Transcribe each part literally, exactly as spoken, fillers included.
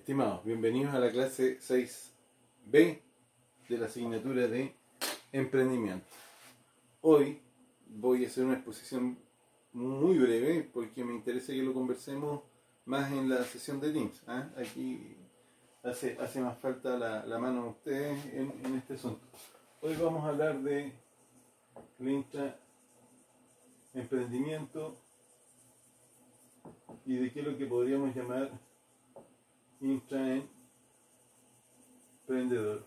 Estimados, bienvenidos a la clase seis B de la asignatura de emprendimiento. Hoy voy a hacer una exposición muy breve porque me interesa que lo conversemos más en la sesión de Teams. ¿eh? Aquí hace, hace más falta la, la mano de ustedes en, en este asunto. Hoy vamos a hablar de intraemprendimiento y de qué es lo que podríamos llamar intraemprendedor.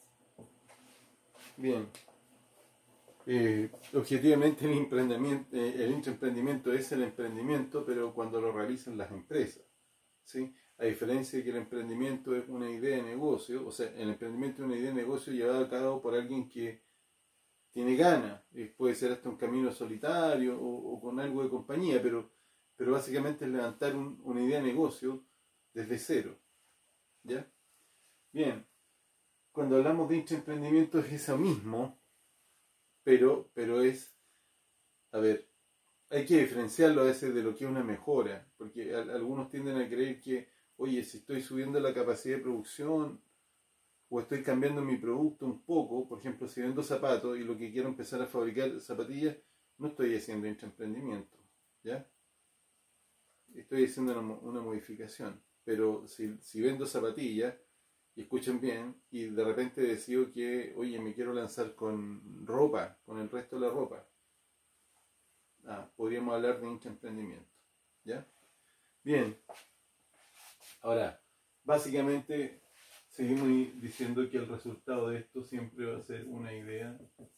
Bien, eh, objetivamente el emprendimiento, eh, el intraemprendimiento es el emprendimiento, pero cuando lo realizan las empresas, ¿sí? A diferencia de que el emprendimiento es una idea de negocio, o sea, el emprendimiento es una idea de negocio llevada a cabo por alguien que tiene ganas, eh, puede ser hasta un camino solitario o, o con algo de compañía, pero, pero básicamente es levantar un, una idea de negocio desde cero. ¿Ya? Bien, cuando hablamos de intraemprendimiento es eso mismo, pero, pero es, a ver, hay que diferenciarlo a veces de lo que es una mejora, porque a, algunos tienden a creer que, oye, si estoy subiendo la capacidad de producción o estoy cambiando mi producto un poco, por ejemplo, si vendo zapatos y lo que quiero empezar a fabricar zapatillas, no estoy haciendo intraemprendimiento, ¿ya? Estoy haciendo una, una modificación. Pero si, si vendo zapatillas, y escuchen bien, y de repente decido que, oye, me quiero lanzar con ropa, con el resto de la ropa, ah, podríamos hablar de intraemprendimiento, ¿ya? Bien, ahora, básicamente seguimos diciendo que el resultado de esto siempre va a ser una idea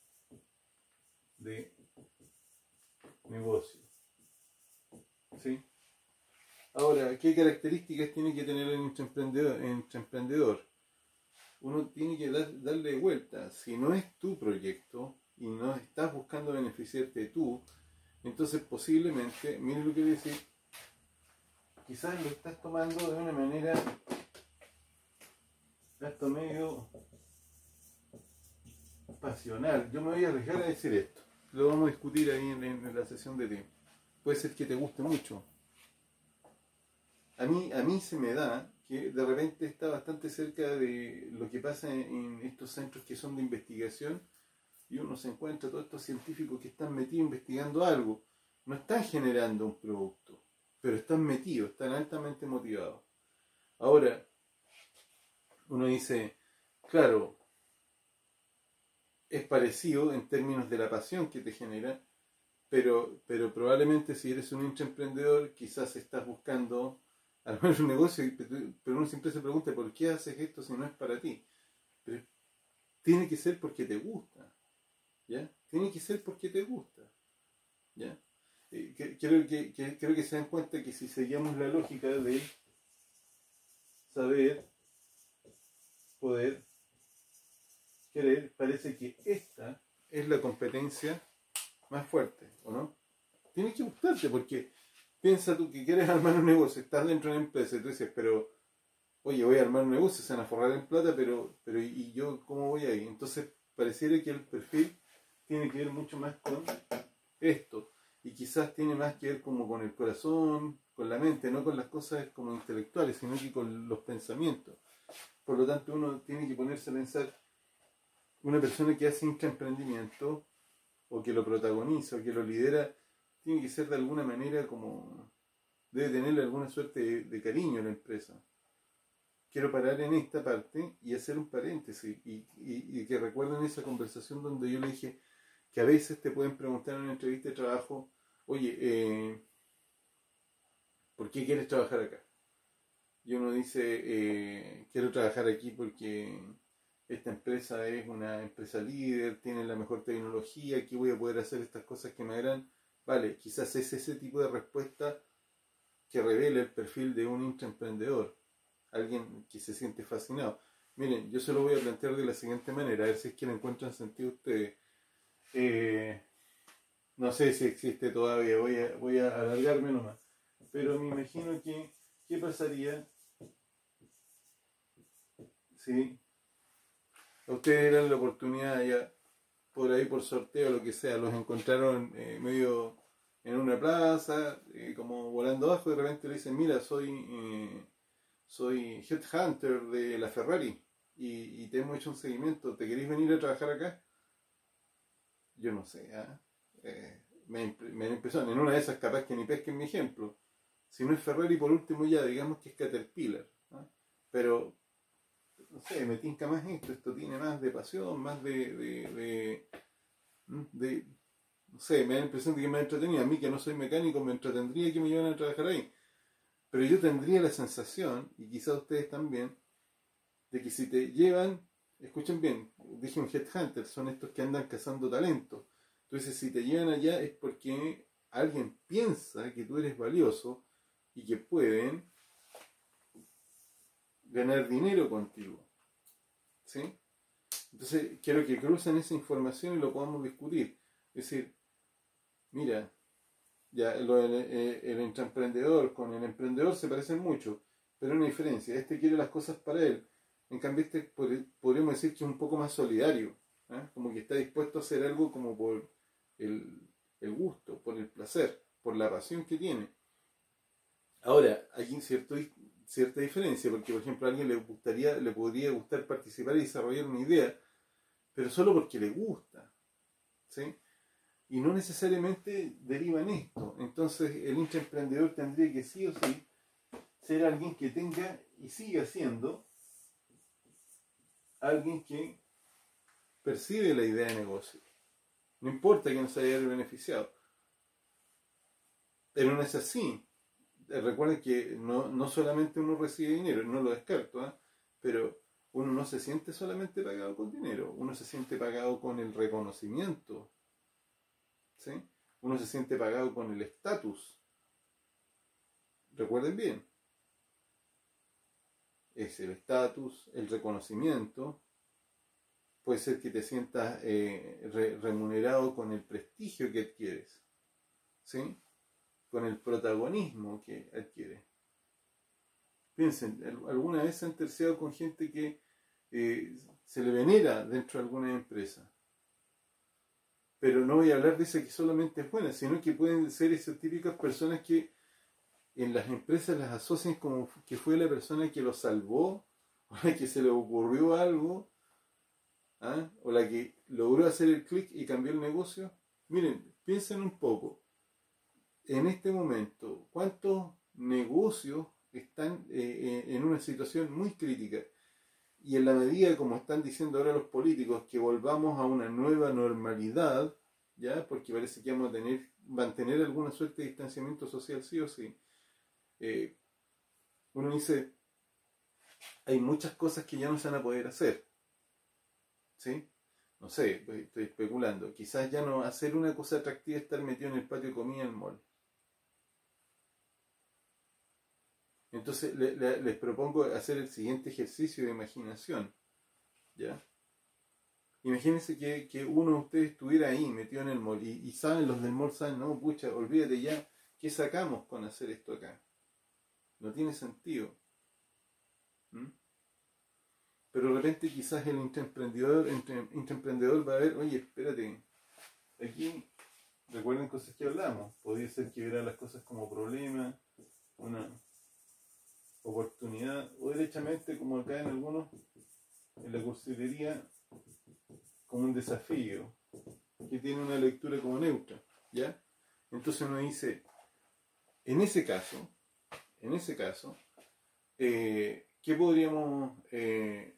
de negocio, ¿sí? Ahora, ¿qué características tiene que tener el intraemprendedor? intraemprendedor? Uno tiene que dar, darle vuelta. Si no es tu proyecto y no estás buscando beneficiarte tú, entonces posiblemente, miren lo que voy a decir, quizás lo estás tomando de una manera hasta medio pasional. Yo me voy a arriesgar a decir esto. Lo vamos a discutir ahí en, en la sesión de tiempo. Puede ser que te guste mucho. A mí, a mí se me da que de repente está bastante cerca de lo que pasa en, en estos centros que son de investigación y uno se encuentra todos estos científicos que están metidos investigando algo. No están generando un producto, pero están metidos, están altamente motivados. Ahora, uno dice, claro, es parecido en términos de la pasión que te genera, pero, pero probablemente si eres un intraemprendedor quizás estás buscando armar un negocio, pero uno siempre se pregunta ¿por qué haces esto si no es para ti? Pero tiene que ser porque te gusta, ¿ya? Tiene que ser porque te gusta, ¿ya? Eh, que, creo, que, que, creo que se dan cuenta que si seguimos la lógica de saber, poder, querer, parece que esta es la competencia más fuerte, ¿o no? Tiene que gustarte porque piensa tú que quieres armar un negocio, estás dentro de una empresa y tú dices, pero, oye, voy a armar un negocio, se van a forrar en plata, pero, pero ¿y yo cómo voy ahí? Entonces, pareciera que el perfil tiene que ver mucho más con esto, y quizás tiene más que ver como con el corazón, con la mente, no con las cosas como intelectuales, sino que con los pensamientos. Por lo tanto, uno tiene que ponerse a pensar, una persona que hace intraemprendimiento, o que lo protagoniza, o que lo lidera, tiene que ser de alguna manera como, debe tenerle alguna suerte de, de cariño a la empresa. Quiero parar en esta parte y hacer un paréntesis y, y, y que recuerden esa conversación donde yo le dije que a veces te pueden preguntar en una entrevista de trabajo, oye, eh, ¿por qué quieres trabajar acá? Y uno dice, eh, quiero trabajar aquí porque esta empresa es una empresa líder, tiene la mejor tecnología, aquí voy a poder hacer estas cosas que me agradan. Vale, quizás es ese tipo de respuesta que revela el perfil de un intraemprendedor, alguien que se siente fascinado. Miren, yo se lo voy a plantear de la siguiente manera, a ver si es que le encuentran sentido ustedes. Eh, no sé si existe todavía, voy a, voy a alargarme nomás, pero me imagino que, ¿qué pasaría si a ustedes dieran la oportunidad ya por ahí por sorteo o lo que sea, los encontraron eh, medio en una plaza, eh, como volando abajo, y de repente le dicen, mira, soy, eh, soy headhunter de la Ferrari y, y te hemos hecho un seguimiento, ¿te queréis venir a trabajar acá? Yo no sé, ¿eh? Eh, me, me da impresión, en una de esas capaz que ni pesquen mi ejemplo. Si no es Ferrari, por último ya digamos que es Caterpillar, ¿eh? Pero no sé, me tinca más esto, esto tiene más de pasión, más de, de, de, de no sé, me da la impresión de que me entretenía. A mí que no soy mecánico me entretendría que me llevan a trabajar ahí. Pero yo tendría la sensación, y quizás ustedes también, de que si te llevan, escuchen bien, dije un headhunter, son estos que andan cazando talento. Entonces si te llevan allá es porque alguien piensa que tú eres valioso y que pueden ganar dinero contigo. ¿Sí? Entonces quiero que crucen esa información y lo podamos discutir. Es decir, mira, ya lo, el, el, el intraemprendedor con el emprendedor se parecen mucho, pero hay una diferencia. Este quiere las cosas para él. En cambio, este podríamos decir que es un poco más solidario, ¿eh? Como que está dispuesto a hacer algo como por el, el gusto, por el placer, por la pasión que tiene. Ahora, hay cierto, cierta diferencia, porque por ejemplo a alguien le gustaría, le podría gustar participar y desarrollar una idea, pero solo porque le gusta, ¿sí? Y no necesariamente deriva en esto. Entonces el intraemprendedor tendría que sí o sí ser alguien que tenga y siga siendo alguien que percibe la idea de negocio. No importa que no se haya beneficiado. Pero no es así. Recuerden que no, no solamente uno recibe dinero, no lo descarto, ¿eh? Pero uno no se siente solamente pagado con dinero, uno se siente pagado con el reconocimiento, ¿sí? Uno se siente pagado con el estatus. Recuerden bien, es el estatus, el reconocimiento. Puede ser que te sientas eh, re, remunerado con el prestigio que adquieres, ¿sí? Con el protagonismo que adquiere. Piensen, ¿alguna vez se han terciado con gente que eh, se le venera dentro de alguna empresa? Pero no voy a hablar de esa que solamente es buena, sino que pueden ser esas típicas personas que en las empresas las asocian como que fue la persona que lo salvó, o la que se le ocurrió algo, ¿ah? O la que logró hacer el clic y cambió el negocio. Miren, piensen un poco. En este momento, ¿cuántos negocios están eh, en una situación muy crítica? Y en la medida, como están diciendo ahora los políticos, que volvamos a una nueva normalidad, ¿ya? Porque parece que vamos a tener, mantener alguna suerte de distanciamiento social, sí o sí. Eh, uno dice, hay muchas cosas que ya no se van a poder hacer, ¿sí? No sé, estoy especulando. Quizás ya no hacer una cosa atractiva es estar metido en el patio de comida en el mall. Entonces le, le, les propongo hacer el siguiente ejercicio de imaginación, ¿ya? Imagínense que, que uno de ustedes estuviera ahí metido en el mall y, y saben, los del mall saben, no, pucha, olvídate ya, ¿qué sacamos con hacer esto acá? No tiene sentido. ¿Mm? Pero de repente quizás el intraemprendedor, entre, intraemprendedor va a ver, oye, espérate, aquí recuerden cosas que hablamos, podría ser que viera las cosas como problema, una oportunidad, o derechamente, como acá en algunos, en la cursilería, como un desafío, que tiene una lectura como neutra, ¿ya? Entonces uno dice, en ese caso, en ese caso, eh, ¿qué podríamos, eh,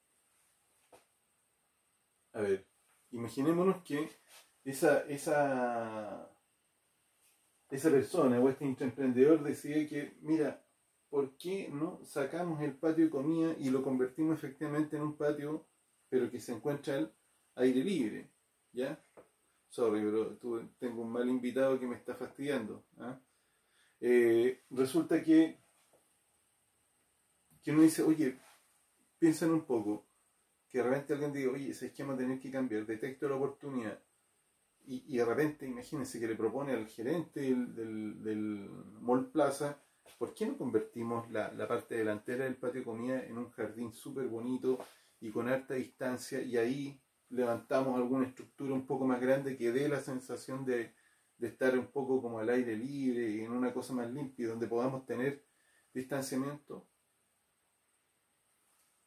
a ver, imaginémonos que esa, esa, esa persona o este intraemprendedor decide que, mira, ¿por qué no sacamos el patio de comida y lo convertimos efectivamente en un patio, pero que se encuentra al aire libre? ¿Ya? Sorry, pero tú, tengo un mal invitado que me está fastidiando. ¿eh? Eh, resulta que, que uno dice, oye, piensen un poco, que de repente alguien diga, oye, ese esquema va a tener que cambiar, detecto la oportunidad. Y, y de repente, imagínense que le propone al gerente del, del, del Mall Plaza, ¿por qué no convertimos la, la parte delantera del patio de comida en un jardín súper bonito y con alta distancia, y ahí levantamos alguna estructura un poco más grande que dé la sensación de, de estar un poco como al aire libre y en una cosa más limpia, donde podamos tener distanciamiento?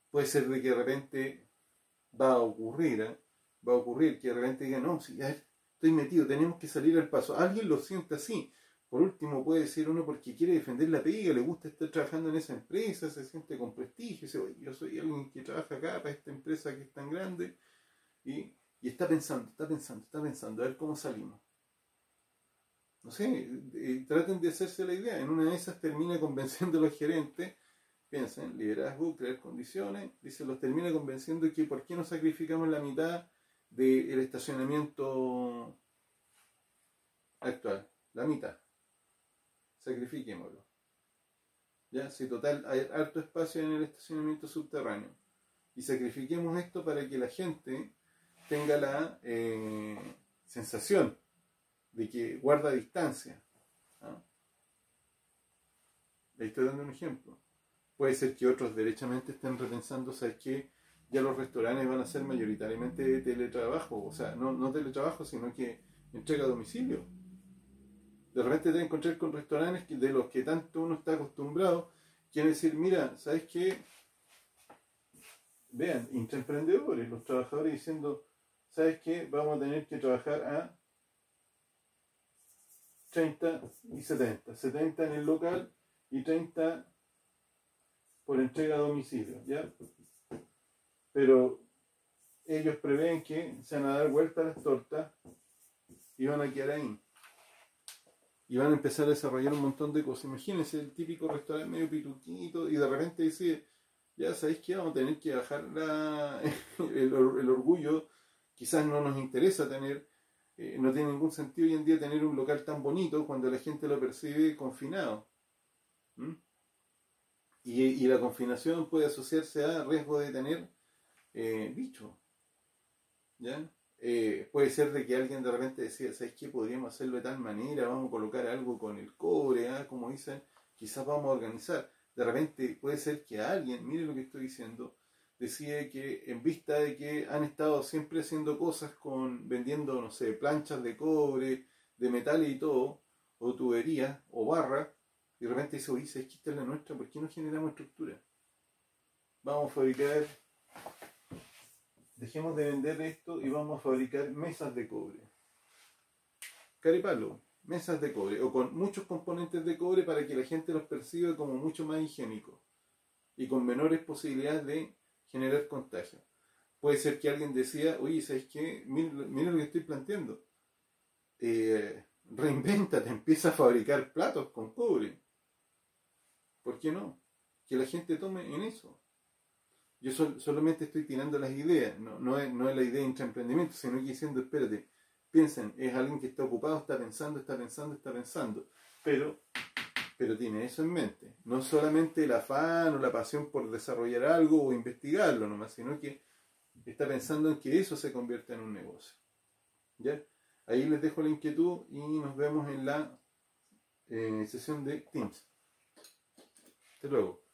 Puede ser de que de repente va a ocurrir, ¿eh? va a ocurrir que de repente diga, no, si ya estoy metido, tenemos que salir al paso. Alguien lo siente así. Por último, puede ser uno porque quiere defender la pega, le gusta estar trabajando en esa empresa, se siente con prestigio, dice, oye, yo soy alguien que trabaja acá para esta empresa que es tan grande, y, y está pensando, está pensando, está pensando, a ver cómo salimos. No sé, eh, traten de hacerse la idea. En una de esas termina convenciendo a los gerentes. Piensen, liderazgo, crear condiciones. Dice, los termina convenciendo que por qué no sacrificamos la mitad del estacionamiento actual. La mitad. Sacrifiquémoslo. Ya, si total hay harto espacio en el estacionamiento subterráneo. Y sacrifiquemos esto para que la gente tenga la eh, sensación de que guarda distancia. ¿Ah? Le estoy dando un ejemplo. Puede ser que otros derechamente estén repensando, ¿sabes qué? Ya los restaurantes van a ser mayoritariamente de teletrabajo, o sea, no, no teletrabajo, sino que entrega a domicilio. De repente te encontrar con restaurantes de los que tanto uno está acostumbrado, quieren decir, mira, ¿sabes qué? Vean, intraemprendedores, los trabajadores diciendo, ¿sabes qué? Vamos a tener que trabajar a treinta y setenta. setenta en el local y treinta por entrega a domicilio, ¿ya? Pero ellos prevén que se van a dar vuelta a las tortas y van a quedar ahí. Y van a empezar a desarrollar un montón de cosas. Imagínense el típico restaurante medio pituquito y de repente dice, ya sabéis que vamos a tener que bajar la, el, el orgullo. Quizás no nos interesa tener, eh, no tiene ningún sentido hoy en día tener un local tan bonito cuando la gente lo percibe confinado. ¿Mm? Y, y la confinación puede asociarse a riesgo de tener eh, bichos. ¿Ya? Eh, puede ser de que alguien de repente decía, ¿sabes qué? Podríamos hacerlo de tal manera, vamos a colocar algo con el cobre, ¿eh? Como dicen, quizás vamos a organizar. De repente puede ser que alguien, mire lo que estoy diciendo, decide que en vista de que han estado siempre haciendo cosas con, vendiendo, no sé, planchas de cobre, de metal y todo, o tuberías, o barras, y de repente dice, oye, ¿sabes qué? Esta es la nuestra, ¿por qué no generamos estructura? Vamos a fabricar... Dejemos de vender esto y vamos a fabricar mesas de cobre. Caripalo, mesas de cobre, o con muchos componentes de cobre para que la gente los perciba como mucho más higiénicos y con menores posibilidades de generar contagio. Puede ser que alguien decida, oye, ¿sabes qué? Miren, miren lo que estoy planteando. Eh, reinvéntate, empieza a fabricar platos con cobre. ¿Por qué no? Que la gente tome en eso. Yo sol, solamente estoy tirando las ideas, no, no, es, no es la idea de intraemprendimiento, sino que diciendo, espérate, piensen, es alguien que está ocupado, está pensando, está pensando, está pensando, pero, pero tiene eso en mente. No solamente el afán o la pasión por desarrollar algo o investigarlo nomás, sino que está pensando en que eso se convierta en un negocio. ¿Ya? Ahí les dejo la inquietud y nos vemos en la eh, sesión de Teams. Hasta luego.